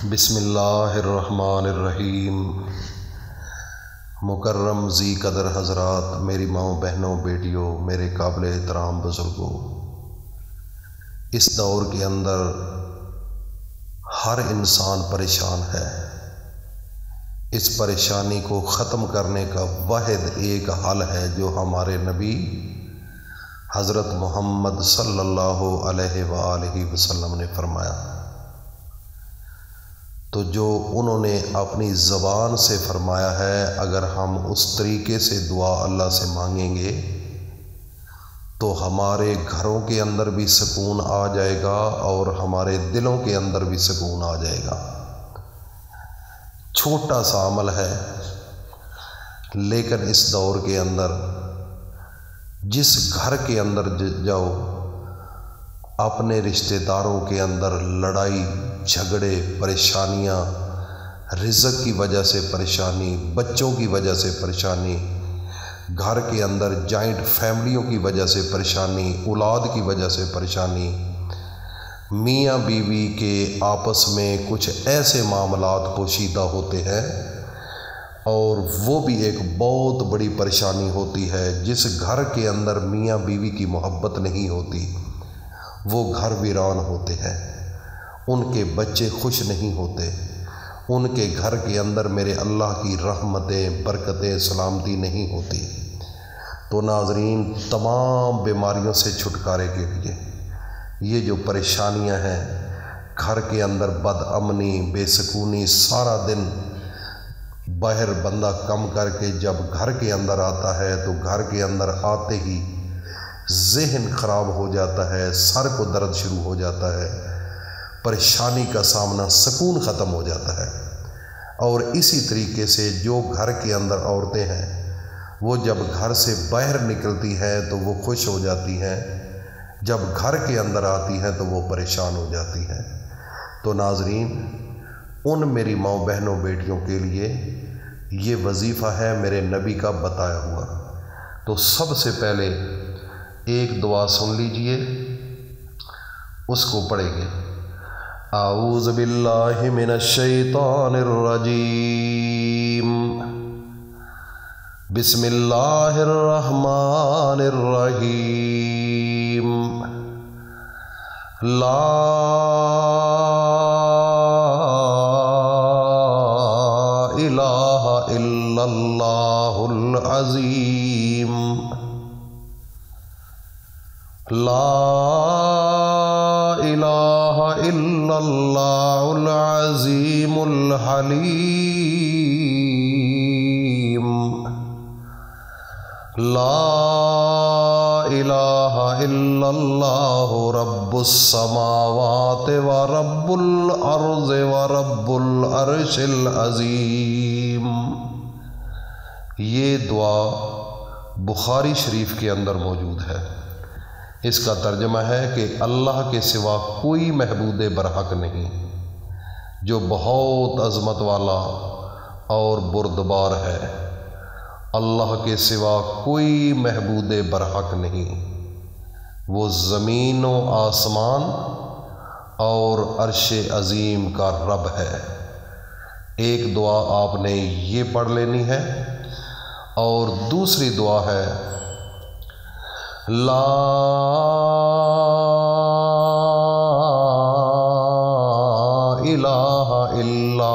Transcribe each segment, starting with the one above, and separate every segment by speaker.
Speaker 1: بسم اللہ الرحمن الرحیم۔ مکرم ذی قدر حضرات، میری ماؤں بہنوں بیٹیوں، میرے قابل احترام بزرگوں، اس دور کے اندر ہر انسان پریشان ہے۔ اس پریشانی کو ختم کرنے کا واحد ایک حل ہے جو ہمارے نبی حضرت محمد صلی اللہ علیہ وآلہ وسلم نے فرمایا۔ تو جو انہوں نے اپنی زبان سے فرمایا ہے، اگر ہم اس طریقے سے دعا اللہ سے مانگیں گے تو ہمارے گھروں کے اندر بھی سکون آ جائے گا اور ہمارے دلوں کے اندر بھی سکون آ جائے گا۔ چھوٹا سا عمل ہے، لیکن اس دور کے اندر جس گھر کے اندر جاؤ، اپنے رشتہ داروں کے اندر لڑائی جھگڑے، پریشانیاں، رزق کی وجہ سے پریشانی، بچوں کی وجہ سے پریشانی، گھر کے اندر جوائنٹ فیملیوں کی وجہ سے پریشانی، اولاد کی وجہ سے پریشانی، میاں بیوی کے آپس میں کچھ ایسے معاملات پوشیدہ ہوتے ہیں اور وہ بھی ایک بہت بڑی پریشانی ہوتی ہے۔ جس گھر کے اندر میاں بیوی کی محبت نہیں ہوتی، وہ گھر ویران ہوتے ہیں، ان کے بچے خوش نہیں ہوتے، ان کے گھر کے اندر میرے اللہ کی رحمتیں، برکتیں، سلامتی نہیں ہوتی۔ تو ناظرین، تمام بیماریوں سے چھٹکارے کے لیے یہ جو پریشانیاں ہیں، گھر کے اندر بد امنی، بے سکونی، سارا دن باہر بندہ کم کر کے جب گھر کے اندر آتا ہے تو گھر کے اندر آتے ہی ذہن خراب ہو جاتا ہے، سر کو درد شروع ہو جاتا ہے، پریشانی کا سامنا، سکون ختم ہو جاتا ہے۔ اور اسی طریقے سے جو گھر کے اندر عورتیں ہیں، وہ جب گھر سے باہر نکلتی ہیں تو وہ خوش ہو جاتی ہیں، جب گھر کے اندر آتی ہیں تو وہ پریشان ہو جاتی ہیں۔ تو ناظرین، ان میری ماؤں بہنوں بیٹیوں کے لیے یہ وظیفہ ہے میرے نبی کا بتایا ہوا۔ تو سب سے پہلے ایک دعا سن لیجئے، اس کو پڑھیں گے۔ اعوذ باللہ من الشیطان الرجیم، بسم اللہ الرحمن الرحیم، لا الہ الا اللہ العظیم، لا الہ الا اللہ العظیم الحلیم، لا الہ الا اللہ رب السماوات ورب الارض ورب العرش العظیم۔ یہ دعا بخاری شریف کے اندر موجود ہے۔ اس کا ترجمہ ہے کہ اللہ کے سوا کوئی معبود برحق نہیں، جو بہت عظمت والا اور بردبار ہے۔ اللہ کے سوا کوئی معبود برحق نہیں، وہ زمین و آسمان اور عرش عظیم کا رب ہے۔ ایک دعا آپ نے یہ پڑھ لینی ہے، اور دوسری دعا ہے لا الہ الا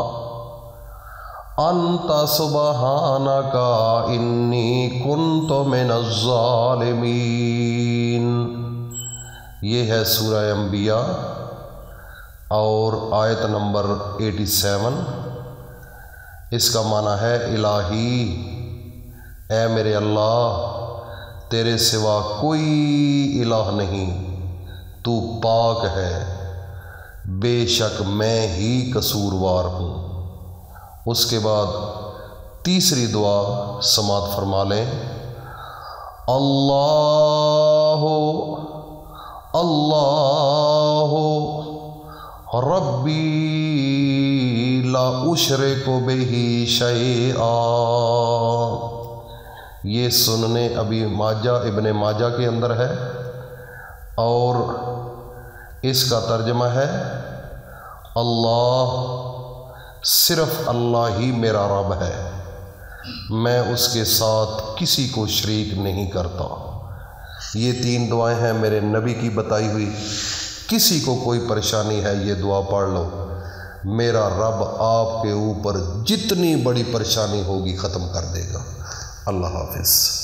Speaker 1: انت سبحانک انی کنت من الظالمین۔ یہ ہے سورہ انبیاء اور آیت نمبر 87۔ اس کا معنی ہے الہی، اے میرے اللہ، تیرے سوا کوئی الہ نہیں، تو پاک ہے، بے شک میں ہی قصوروار ہوں۔ اس کے بعد تیسری دعا سماعت فرما لیں۔ اللہ اللہ ربی لا اشرک بہ شیئا۔ یہ سننے ابی ماجہ ابن ماجہ کے اندر ہے، اور اس کا ترجمہ ہے اللہ صرف اللہ ہی میرا رب ہے، میں اس کے ساتھ کسی کو شریک نہیں کرتا۔ یہ 3 دعائیں ہیں میرے نبی کی بتائی ہوئی۔ کسی کو کوئی پریشانی ہے یہ دعا پڑھ لو، میرا رب آپ کے اوپر جتنی بڑی پریشانی ہوگی ختم کر دے گا۔ اللہ حافظ۔